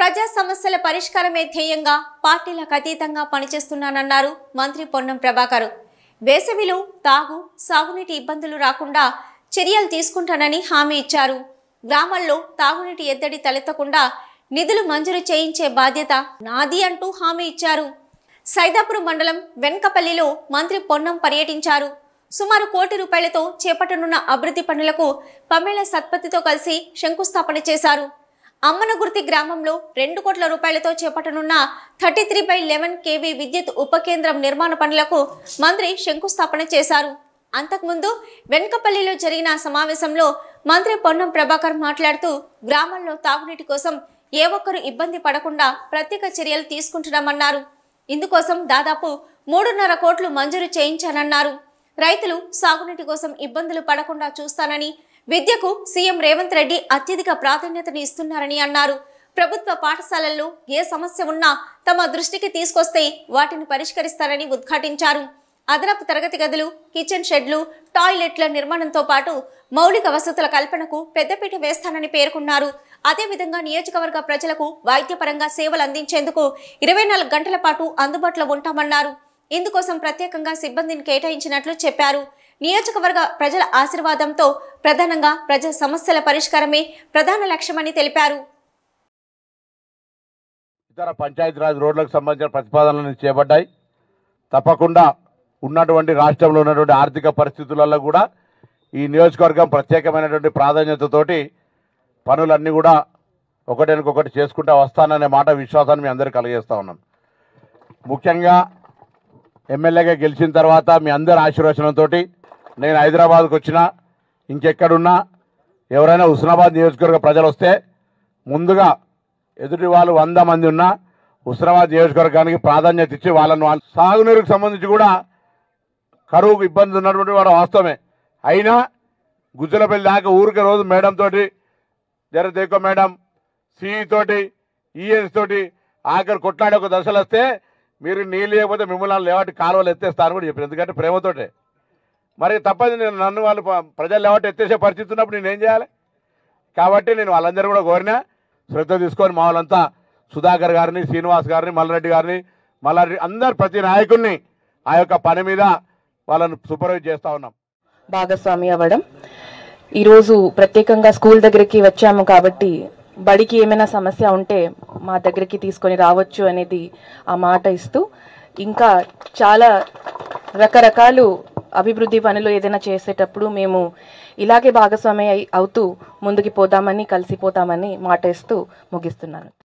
ప్రజా సమస్యల పరిష్కారమే ధ్యేయంగా పార్టీలకు అతీతంగా పనిచేస్తున్నానన్నారు మంత్రి పొన్నం ప్రభాకర్. వేసవిలో తాగు, సాగునీటి ఇబ్బందులు రాకుండా చర్యలు తీసుకుంటానని హామీ ఇచ్చారు. గ్రామాల్లో తాగునీటి ఎద్దడి తలెత్తకుండా నిధులు మంజూరు చేయించే బాధ్యత నాది అంటూ హామీ ఇచ్చారు. సైదాపురం మండలం వెన్కపల్లిలో మంత్రి పొన్నం పర్యటించారు. సుమారు ₹1 కోట్లతో చేపట్టనున్న అభివృద్ధి పనులకు పమేళ సత్పతితో కలిసి శంకుస్థాపన చేశారు. అమ్మనగుర్తి గ్రామంలో ₹2 కోట్లతో చేపట్టనున్న 33/11 kV విద్యుత్ ఉప కేంద్రం నిర్మాణ పనులకు మంత్రి శంకుస్థాపన చేశారు. అంతకుముందు వెన్కపల్లిలో జరిగిన సమావేశంలో మంత్రి పొన్నం ప్రభాకర్ మాట్లాడుతూ గ్రామాల్లో తాగునీటి కోసం ఏ ఒక్కరూ ఇబ్బంది పడకుండా ప్రత్యేక చర్యలు తీసుకుంటున్నామన్నారు. ఇందుకోసం దాదాపు ₹3.5 కోట్లు మంజూరు చేయించానన్నారు. రైతులు సాగునీటి కోసం ఇబ్బందులు పడకుండా చూస్తానని, విద్యకు సీఎం రేవంత్ రెడ్డి అత్యధిక ప్రాధాన్యతను ఇస్తున్నారని అన్నారు. ప్రభుత్వ పాఠశాలల్లో ఏ సమస్య ఉన్నా తమ దృష్టికి తీసుకొస్తే వాటిని పరిష్కరిస్తారని ఉద్ఘాటించారు. అదనపు తరగతి గదులు, కిచెన్ షెడ్లు, టాయిలెట్ల నిర్మాణంతో పాటు మౌలిక వసతుల కల్పనకు పెద్దపీట వేస్తానని పేర్కొన్నారు. అదేవిధంగా నియోజకవర్గ ప్రజలకు వైద్యపరంగా సేవలు అందించేందుకు 24 గంటల పాటు అందుబాటులో ఉంటామన్నారు. ఇందుకోసం ప్రత్యేకంగా సిబ్బందిని కేటాయించినట్లు చెప్పారు. నియోజకవర్గ ప్రజల ఆశీర్వాదంతో ప్రధానంగా ప్రజా సమస్యల పరిష్కారమే ప్రధాన లక్ష్యమని తెలిపారు. ఇతర పంచాయతీరాజ్ రోడ్లకు సంబంధించిన ప్రతిపాదనలు చేపట్టాయి. తప్పకుండా ఉన్నటువంటి రాష్ట్రంలో ఉన్నటువంటి ఆర్థిక పరిస్థితులలో కూడా ఈ నియోజకవర్గం ప్రత్యేకమైనటువంటి ప్రాధాన్యతతోటి పనులన్నీ కూడా ఒకటికొకటి చేసుకుంటూ వస్తాననే మాట విశ్వాసాన్ని మీ అందరికీ కలిగేస్తూ ఉన్నాను. ముఖ్యంగా ఎమ్మెల్యేగా గెలిచిన తర్వాత మీ అందరి ఆశీర్వచనంతో నేను హైదరాబాద్కు వచ్చినా, ఇంకెక్కడున్నా ఎవరైనా హుస్నాబాద్ నియోజకవర్గ ప్రజలు వస్తే ముందుగా ఎదుటి వాళ్ళు 100 మంది ఉన్నా హుస్నాబాద్ నియోజకవర్గానికి ప్రాధాన్యత ఇచ్చి వాళ్ళను సాగునీరుకు సంబంధించి కూడా కరువుకు ఇబ్బంది ఉన్నటువంటి వాడు వాస్తవమే. అయినా గుజ్జలపల్లి దాకా ఊరికే రోజు మేడం తోటి దేకో మేడం సిఈ తోటి ఈఎస్ తోటి ఆఖరి కొట్లాడే ఒక దశలు వస్తే మీరు నీళ్ళు లేకపోతే మిమ్మల్ని లేవాటి కాలువలు ఎత్తేస్తాను కూడా చెప్పారు. ఎందుకంటే ప్రేమతోటే. మరి తప్పదు, నన్ను వాళ్ళు ప్రజలు లేవాటి ఎత్తేసే పరిస్థితి ఉన్నప్పుడు నేనేం చేయాలి? కాబట్టి నేను వాళ్ళందరూ కూడా కోరినా శ్రద్ధ తీసుకొని మా వాళ్ళంతా సుధాకర్ గారిని, శ్రీనివాస్ గారిని, మల్లారెడ్డి గారిని, అందరు ప్రతి నాయకుడిని ఆ యొక్క పని మీద వాళ్ళను సూపర్వైజ్ చేస్తూ ఉన్నాం. భాగస్వామి అవ్వడం, ఈరోజు ప్రత్యేకంగా స్కూల్ దగ్గరికి వచ్చాము కాబట్టి బడికి ఏమైనా సమస్య ఉంటే మా దగ్గరికి తీసుకొని రావచ్చు అనేది ఆ మాట ఇస్తూ, ఇంకా చాలా రకరకాలు అభివృద్ధి పనులు ఏదైనా చేసేటప్పుడు మేము ఇలాగే భాగస్వామి అవుతూ ముందుకు పోదామని, కలిసిపోతామని మాట ఇస్తూ ముగిస్తున్నాను.